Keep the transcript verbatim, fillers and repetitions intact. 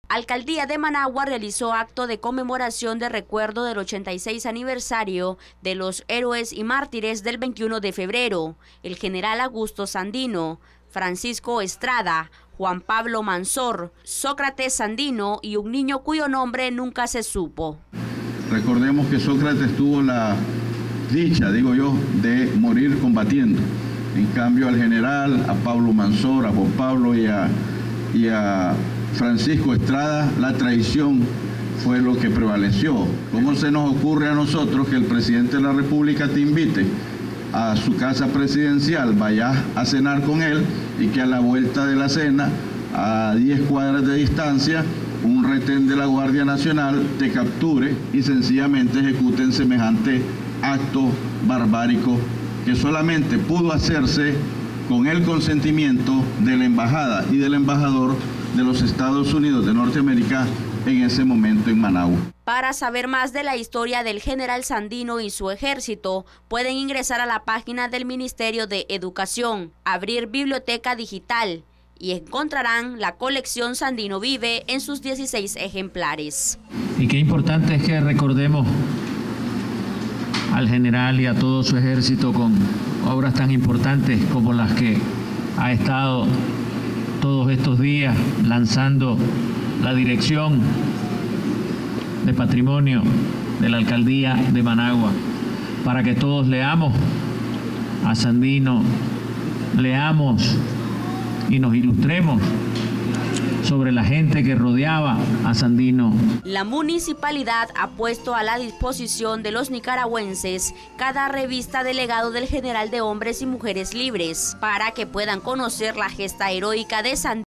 Alcaldía de Managua realizó acto de conmemoración de recuerdo del ochenta y seis aniversario de los héroes y mártires del veintiuno de febrero, el general Augusto Sandino, Francisco Estrada, Juan Pablo Manzor, Sócrates Sandino y un niño cuyo nombre nunca se supo. Recordemos que Sócrates tuvo la dicha, digo yo, de morir combatiendo. En cambio al general, a Pablo Manzor, a Juan Pablo y a, y a Francisco Estrada, la traición fue lo que prevaleció. ¿Cómo se nos ocurre a nosotros que el presidente de la República te invite a su casa presidencial, vayas a cenar con él y que a la vuelta de la cena, a diez cuadras de distancia, un retén de la Guardia Nacional te capture y sencillamente ejecuten semejante acto barbárico que solamente pudo hacerse con el consentimiento de la embajada y del embajador de los Estados Unidos de Norteamérica en ese momento en Managua? Para saber más de la historia del general Sandino y su ejército, pueden ingresar a la página del Ministerio de Educación, abrir biblioteca digital y encontrarán la colección Sandino Vive en sus dieciséis ejemplares. Y qué importante es que recordemos al general y a todo su ejército con obras tan importantes como las que ha estado todos estos días lanzando la Dirección de Patrimonio de la Alcaldía de Managua, para que todos leamos a Sandino, leamos y nos ilustremos sobre la gente que rodeaba a Sandino. La municipalidad ha puesto a la disposición de los nicaragüenses cada revista del legado del general de hombres y mujeres libres para que puedan conocer la gesta heroica de Sandino.